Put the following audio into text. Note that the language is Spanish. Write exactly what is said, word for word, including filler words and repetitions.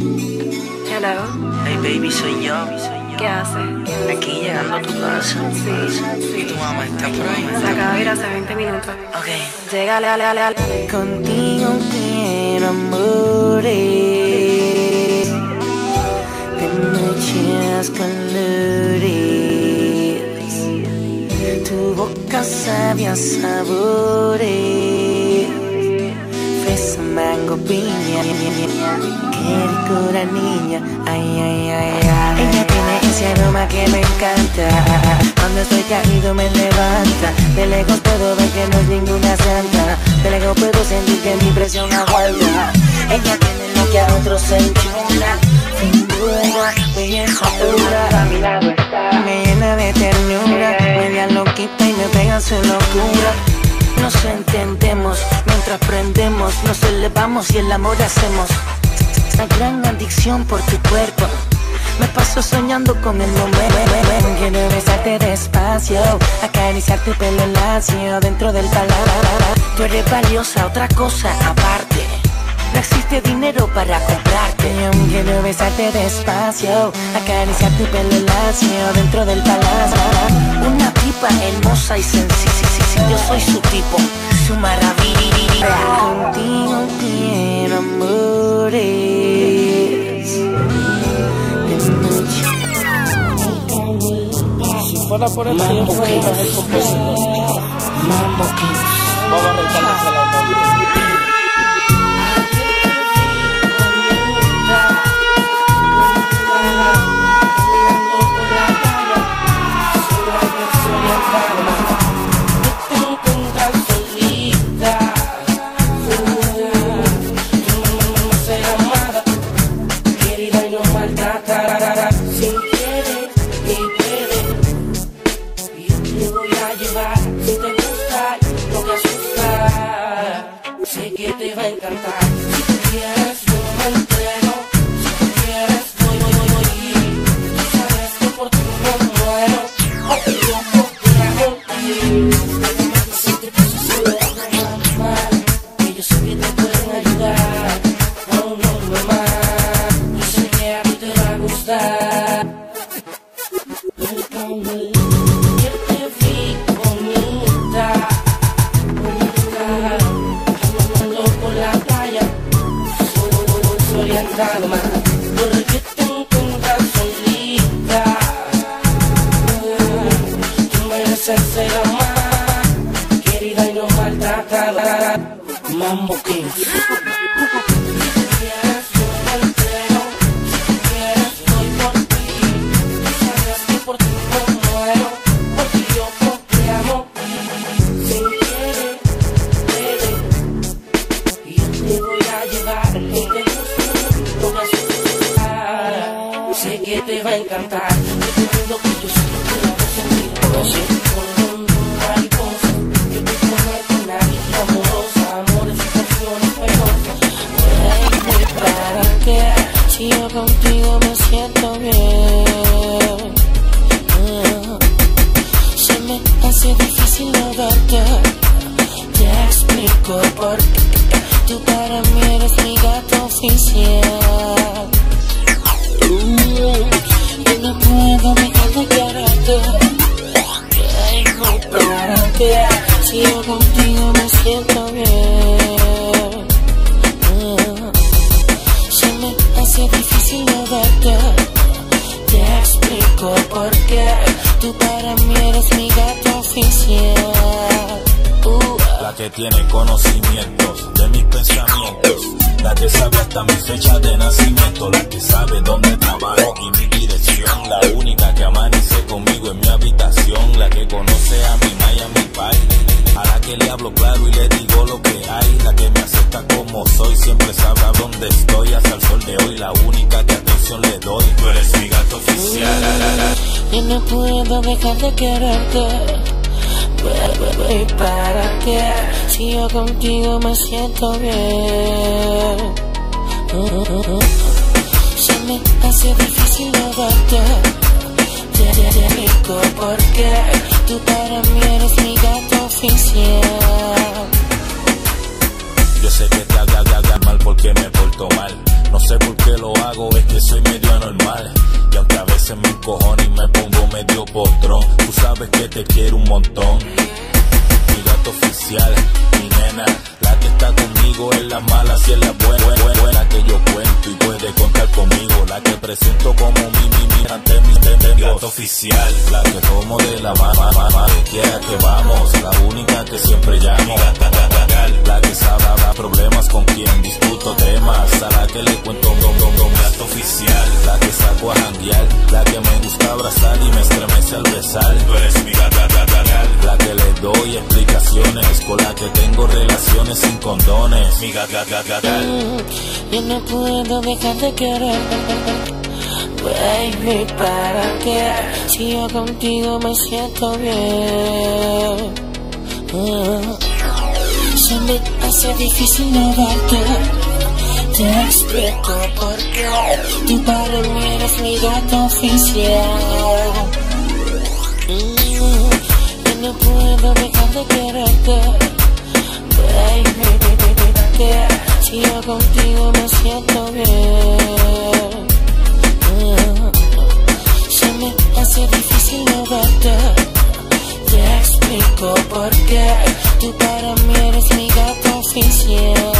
Hello. Hey baby, soy yo. ¿Qué haces? Aquí llegando a tu casa. Sí. ¿Y tu mamá está por ahí? Se acaba de ir hace veinte minutos. Ok. Llegale, ale, ale, ale. Contigo me enamoré de muchos colores. Tu boca sabia sabores. Fresa, mango, piña. Qué ricura niña. Ay, ay, ay, ay. Ella tiene ese aroma que me encanta. Cuando estoy caído me levanta. De lejos puedo ver que no es ninguna santa. De lejos puedo sentir que mi presión aguanta. Ella tiene lo que a otros se enchula. Sin duda, belleza pura. A mi lado está. Me llena de ternura. Media loquita y me pega su locura. Nos entendemos mientras prendemos. Nos elevamos y el amor hacemos. Esta gran adicción por tu cuerpo. Me paso soñando con el momento. Quiero besarte despacio, acariciar tu pelo lacio dentro del paladar. Tú eres valiosa, otra cosa aparte. No existe dinero para comprarte. Quiero besarte despacio, acariciar tu pelo lacio dentro del paladar. Una tipa hermosa y sencilla. Yo soy su tipo, su maravilla. Contigo te enamoré. Si fuera por el tiempo, fuera el compositor. Mambo Kings. Vamos a arrancarnos a la mano. Porque te encuentras solita. Tú mereces ser amada, querida y no maltratada. Mambo Kings. Sé que te va a encantar. Lo que yo siento que lo vas a sentir. No sé por dónde mariposa. Yo te prometo una vida amorosa. Amores y pasiones penosas. Hey, ¿para qué? Si yo contigo me siento bien. uh, Se me hace difícil no verte. Te explico por qué. Tú para mí eres mi gato oficial. Yo no puedo dejar de quererte. Tengo para qué. Si yo contigo me siento bien. uh, Se me hace difícil no verte. Te explico por qué. Tú para mí eres mi gato oficial. uh. La que tiene conocimientos de mis pensamientos, la que sabe hasta mi fecha de nacimiento, la que sabe dónde trabajo y mi dirección, la única que amanece conmigo en mi habitación, la que conoce a mi ma y a mi pai, a la que le hablo claro y le digo lo que hay, la que me acepta como soy, siempre sabrá dónde estoy hasta el sol de hoy, la única que atención le doy. Tú eres mi gato oficial. Yo no puedo dejar de quererte. ¿Y para qué? Si yo contigo me siento bien. uh, uh, uh. Se me hace difícil no verte. Te dedico porque tú para mí eres mi gato oficial. Yo sé que te haga, haga mal porque me porto mal. No sé por qué lo hago, es que soy medio anormal. Y aunque a veces me encojono y me pongo medio potrón, tú sabes que te quiero un montón. Mi gato oficial, mi nena, la que está conmigo en las malas y en las buenas, buena, buena que yo cuento y puede contar conmigo. La que presento como mi, mi, mi, ante mis mi gato oficial, la que tomo de la mano, mamá, que quiera que vamos, la única que siempre llamo. La que sabe hablar problemas con quien discuto temas, a la que le cuento don, don, don, gato oficial. La que saco a janguear, la que me gusta abrazar y me estremece al besar. Tú eres mi gata, gata, la que le doy explicaciones, con la que tengo relaciones sin condones. Mi gata, gata, Yo no puedo dejar de querer, baby, ¿para qué? Si yo contigo me siento bien. uh, Se me hace difícil no verte. Te explico por qué. Tú para mí eres mi gato oficial. mm, Yo no puedo dejar de quererte, baby, ¿para qué? Si yo contigo me siento bien. uh, Se me hace difícil no verte. Te explico por qué. Tú para mí eres mi gato oficial.